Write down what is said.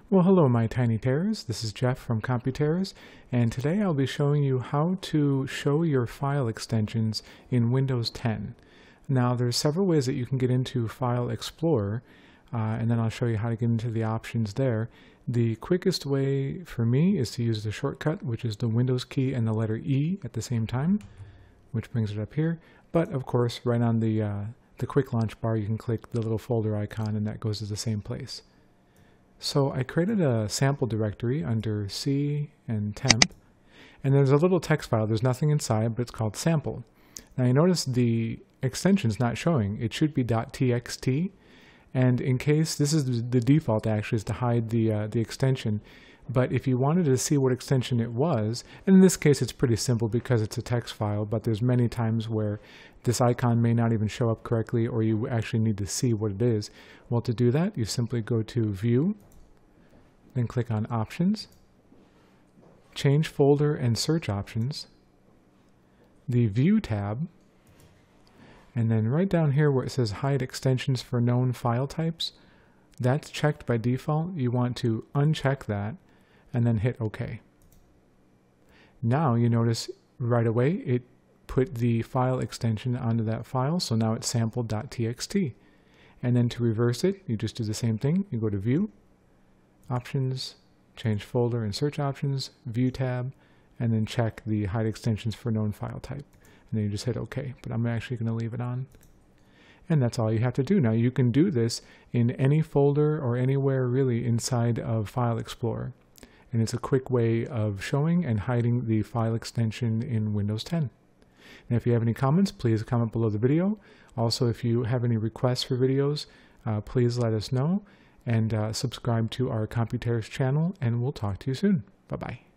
Well, hello my tiny terrors. This is Jeff from CompuTerrors, and today I'll be showing you how to show your file extensions in Windows 10. Now there's several ways that you can get into File Explorer, and then I'll show you how to get into the options there. The quickest way for me is to use the shortcut, which is the Windows key and the letter E at the same time, which brings it up here. But of course, right on the quick launch bar, you can click the little folder icon and that goes to the same place. So I created a sample directory under C and temp, and there's a little text file. There's nothing inside, but it's called sample. Now you notice the extension's not showing. It should be .txt, and in case, this is the default actually, is to hide the extension. But if you wanted to see what extension it was, and in this case it's pretty simple because it's a text file, but there's many times where this icon may not even show up correctly or you actually need to see what it is. Well, to do that, you simply go to View, then click on Options, change folder and search options, the View tab, and then right down here where it says Hide Extensions for Known File Types, that's checked by default. You want to uncheck that and then hit OK. Now you notice right away it put the file extension onto that file, so now it's sample.txt. And then to reverse it, you just do the same thing. You go to View, Options, change folder and search options, View tab, and then check the Hide Extensions for Known File Type. And then you just hit OK, but I'm actually going to leave it on. And that's all you have to do. Now you can do this in any folder or anywhere really inside of File Explorer. And it's a quick way of showing and hiding the file extension in Windows 10. And if you have any comments, please comment below the video. Also, if you have any requests for videos, please let us know. And subscribe to our CompuTerrors channel, and we'll talk to you soon. Bye-bye.